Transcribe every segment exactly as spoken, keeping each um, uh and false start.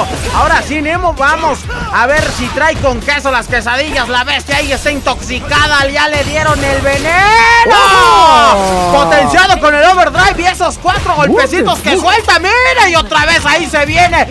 Nemo. Ahora sí, Nemo, vamos a ver si trae con queso las quesadillas. La bestia ahí está intoxicada, ya le dieron el veneno. ¡Oh! Potenciado con el overdrive y esos cuatro golpecitos que suelta. Mira, y otra vez ahí se viene.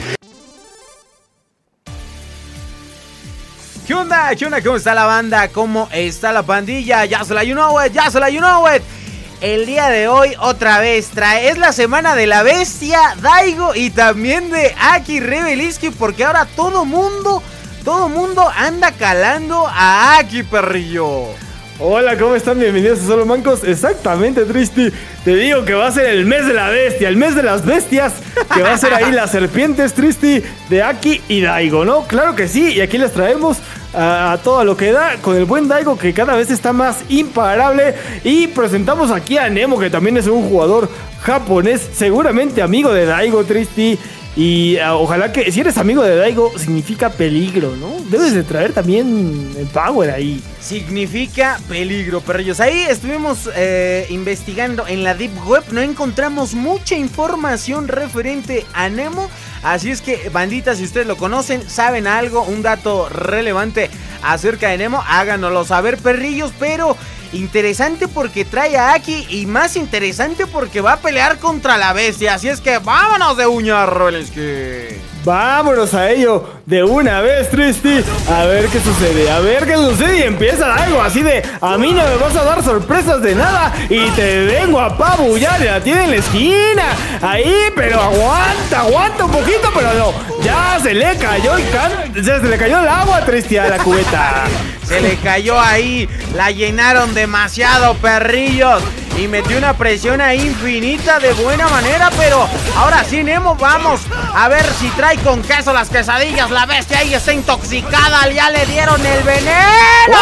¿Qué onda? ¿Qué onda? ¿Cómo está la banda? ¿Cómo está la pandilla? Ya se la you know it, ya se la you know it. El día de hoy otra vez trae, es la semana de la bestia, Daigo y también de Aki Rebeliski, porque ahora todo mundo, todo mundo anda calando a Aki, perrillo. Hola, ¿cómo están? Bienvenidos a Solo Mancos. Exactamente, Tristy. Te digo que va a ser el mes de la bestia, el mes de las bestias, que va a ser ahí las serpientes, Tristy, de Aki y Daigo, ¿no? Claro que sí, y aquí les traemos a, a todo lo que da con el buen Daigo, que cada vez está más imparable. Y presentamos aquí a Nemo, que también es un jugador japonés, seguramente amigo de Daigo, Tristy. Y uh, ojalá que, si eres amigo de Daigo, significa peligro, ¿no? Debes de traer también el power ahí. Significa peligro, perrillos. Ahí estuvimos eh, investigando en la Deep Web. No encontramos mucha información referente a Nemo. Así es que, bandita, si ustedes lo conocen, saben algo, un dato relevante acerca de Nemo, háganoslo saber, perrillos. Pero interesante porque trae a Aki y más interesante porque va a pelear contra la bestia. Así es que vámonos de uña, Rebeliski. Vámonos a ello de una vez, Tristy. A ver qué sucede, a ver qué sucede. Y empieza algo así de: a mí no me vas a dar sorpresas de nada y te vengo a apabullar. La tiene en la esquina. Ahí, pero aguanta, aguanta un poquito, pero no. Ya se le cayó el can... Se le cayó el agua, Tristy, a la cubeta. Se le cayó ahí. La llenaron demasiado, perrillos. Y metió una presión ahí infinita de buena manera. Pero ahora sí, Nemo, vamos a ver si trae con queso las quesadillas. La bestia ahí está intoxicada, ya le dieron el veneno.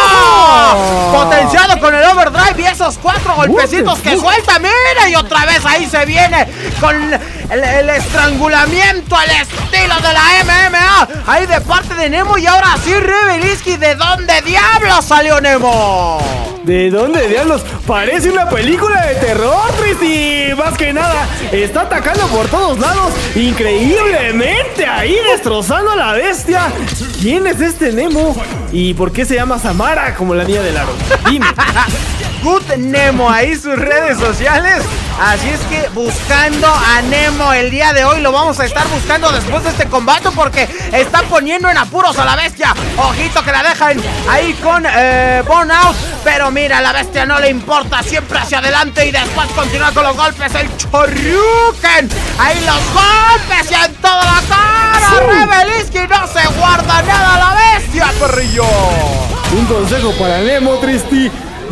¡Oh! Potenciado con el overdrive y esos cuatro golpecitos que suelta. Mira, y otra vez ahí se viene con el, el estrangulamiento al estilo de la M M A. Ahí de parte de Nemo. Y ahora sí, Rebeliski, ¿de dónde diablos salió Nemo? ¿De dónde diablos? Parece una película de terror, Tristy. Más que nada, está atacando por todos lados increíblemente, ahí destrozando a la bestia. ¿Quién es este Nemo? ¿Y por qué se llama Samara como la niña del aro? Dime. Good Nemo, ahí sus redes sociales. Así es que buscando a Nemo el día de hoy, lo vamos a estar buscando después de este combate, porque está poniendo en apuros a la bestia. Ojito que la dejan ahí con eh, Burnout. Pero mira, a la bestia no le importa, siempre hacia adelante y después continúa con los golpes. El Choryuken, ahí los golpes y en toda la cara. Sí. Rebeliski no se guarda nada a la bestia, perrillo. Un consejo para Nemo, Tristy: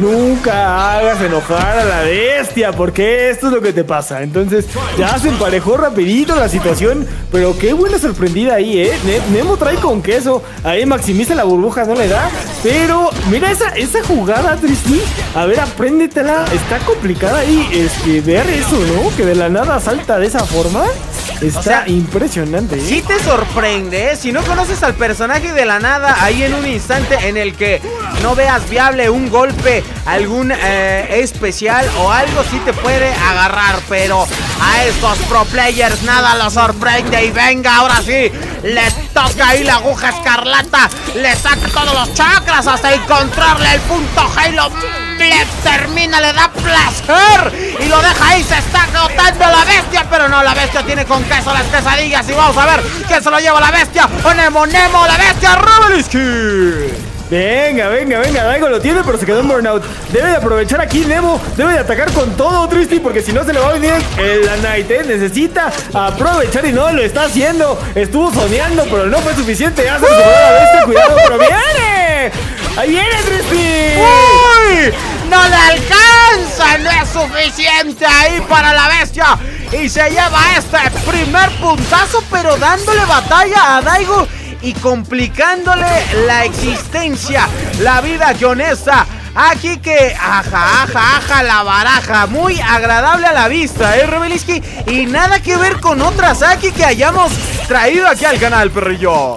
nunca hagas enojar a la bestia, porque esto es lo que te pasa. Entonces ya se emparejó rapidito la situación, pero qué buena sorprendida ahí, ¿eh? Nemo trae con queso. Ahí maximiza la burbuja, no le da. Pero mira esa, esa jugada, Tristy. A ver, apréndetela. Está complicada ahí, este, ver eso, ¿no? Que de la nada salta de esa forma. Está, o sea, impresionante, ¿eh? Sí te sorprende, ¿eh? Si no conoces al personaje de la nada, ahí en un instante en el que no veas viable un golpe, algún eh, especial o algo, sí te puede agarrar. Pero a estos pro players nada los sorprende. Y venga, ahora sí, le toca ahí la aguja escarlata. Le saca todos los chakras hasta encontrarle el punto Halo. Le termina, le da placer y lo deja ahí. Se está agotando la bestia, pero no, la bestia tiene con queso las quesadillas. Y vamos a ver quién se lo lleva la bestia. O Nemo, Nemo, la bestia, Rebeliski. Venga, venga, venga, Daigo lo tiene, pero se quedó en Burnout. Debe de aprovechar aquí Nemo, debe de atacar con todo, Tristy, porque si no se le va a venir el la Night, ¿eh? Necesita aprovechar y no lo está haciendo. Estuvo soñando, pero no fue suficiente. Ya se le superó la bestia, cuidado, pero viene. ¡Ahí viene, Tristy! ¡Uy! ¡No le alcanza! ¡No es suficiente ahí para la bestia! Y se lleva este primer puntazo, pero dándole batalla a Daigo y complicándole la existencia, la vida que honesta. Aquí que, aja, aja, aja, la baraja. Muy agradable a la vista, ¿eh, Rebeliski? Y nada que ver con otras aquí que hayamos traído aquí al canal, perrillos.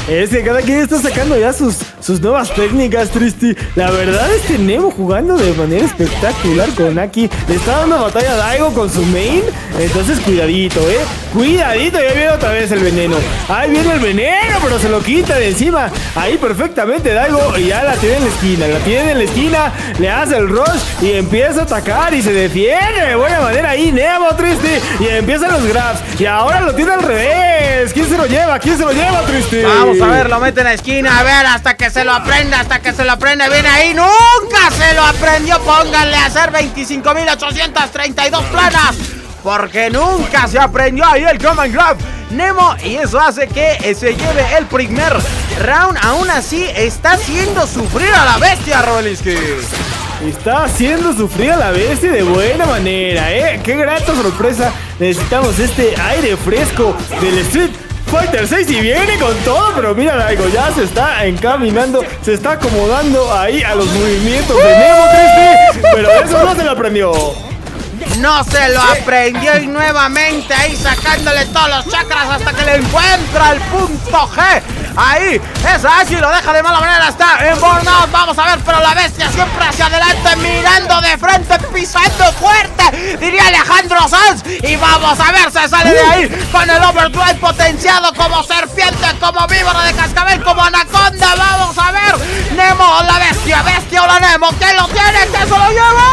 Es que cada quien está sacando ya sus, sus nuevas técnicas, Tristy. La verdad es que Nemo jugando de manera espectacular con Aki. Le está dando batalla a Daigo con su main. Entonces cuidadito, eh. Cuidadito, ya viene otra vez el veneno. Ahí viene el veneno, pero se lo quita de encima. Ahí perfectamente Daigo. Y ya la tiene en la esquina. La tiene en la esquina. Le hace el rush y empieza a atacar y se defiende de buena manera ahí Nemo, Tristy. Y empiezan los grabs. Y ahora lo tiene al revés. ¿Quién se lo lleva? ¿Quién se lo lleva, Tristy? Vamos a ver, lo mete en la esquina. A ver, hasta que se lo aprenda, hasta que se lo aprenda. Viene ahí, nunca se lo aprendió. Pónganle a hacer veinticinco mil ochocientas treinta y dos planas, porque nunca se aprendió ahí el command grab Nemo, y eso hace que se lleve el primer round. Aún así, está haciendo sufrir a la bestia, Robelinski. Está haciendo sufrir a la bestia de buena manera, ¿eh? ¡Qué grata sorpresa! Necesitamos este aire fresco del Street Fighter seis y viene con todo, pero mira, Daigo ya se está encaminando, se está acomodando ahí a los movimientos de Nemo, Tristy, pero eso no se lo aprendió. No se lo aprendió y nuevamente ahí sacándole todos los chakras hasta que le encuentra el punto G. Ahí, esa Aki lo deja de mala manera, está en burnout. Vamos a ver, pero la bestia siempre hacia adelante, mirando de frente, pisando fuerte, diría Alejandro Sanz. Y vamos a ver, se sale de ahí con el overdrive potenciado como serpiente, como víbora de cascabel, como anaconda. Vamos a ver, Nemo, la bestia, bestia o la Nemo, que lo tiene, que se lo lleva.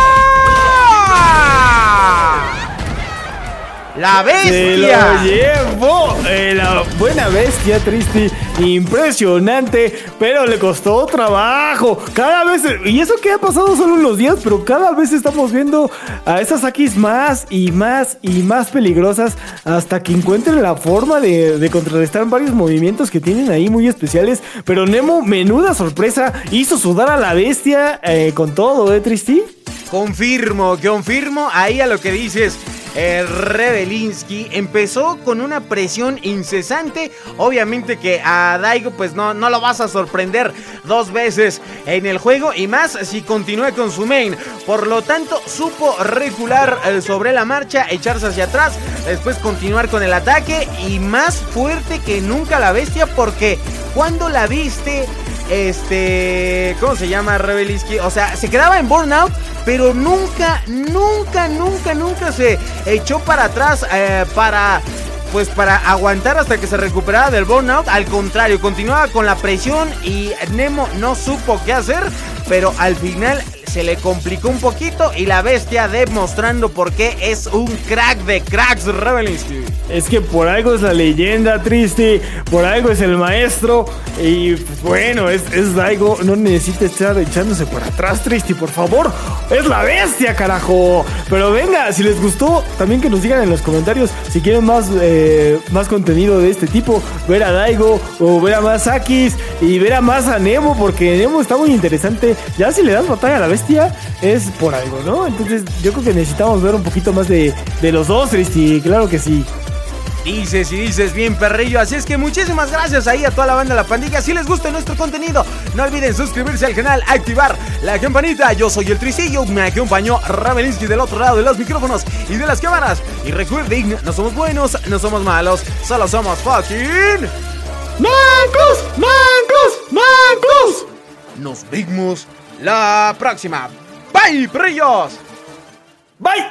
¡La bestia! Se lo llevó eh, la buena bestia, Tristy. Impresionante, pero le costó trabajo. Cada vez, y eso que ha pasado solo unos días, pero cada vez estamos viendo a esas Akis más y más y más peligrosas, hasta que encuentren la forma de, de contrarrestar varios movimientos que tienen ahí muy especiales. Pero Nemo, menuda sorpresa, hizo sudar a la bestia eh, con todo, ¿eh, Tristy? Confirmo, confirmo ahí a lo que dices. Eh, Rebelinsky empezó con una presión incesante. Obviamente que a Daigo pues no, no lo vas a sorprender dos veces en el juego, y más si continúa con su main. Por lo tanto supo recular eh, sobre la marcha, echarse hacia atrás, después continuar con el ataque, y más fuerte que nunca la bestia, porque cuando la viste, este, ¿cómo se llama, Rebelinsky? O sea, se quedaba en burnout, pero nunca, nunca, nunca, nunca se echó para atrás eh, para, pues para aguantar hasta que se recuperara del burnout. Al contrario, continuaba con la presión y Nemo no supo qué hacer, pero al final se le complicó un poquito, y la bestia demostrando por qué es un crack de cracks, Rebelinsky. Es que por algo es la leyenda, Tristy, por algo es el maestro, y pues, bueno, es, es Daigo, no necesita estar echándose por atrás, Tristy, por favor, es la bestia, carajo. Pero venga, si les gustó, también que nos digan en los comentarios si quieren más, eh, más contenido de este tipo, ver a Daigo, o ver a más Akis, y ver a más a Nemo, porque Nemo está muy interesante. Ya si le das batalla a la bestia, es por algo, ¿no? Entonces yo creo que necesitamos ver un poquito más de, de los dos, Tristy, claro que sí. Dices y dices bien, perrillo. Así es que muchísimas gracias ahí a toda la banda de La Pandilla. Si les gusta nuestro contenido, no olviden suscribirse al canal, activar la campanita. Yo soy el Tristillo, me acompañó Rebelinsky del otro lado de los micrófonos y de las cámaras. Y recuerden, no somos buenos, no somos malos, solo somos fucking... ¡Mancos! ¡Mancos! ¡Mancos! Nos vemos la próxima. Bye, perrillos. Bye.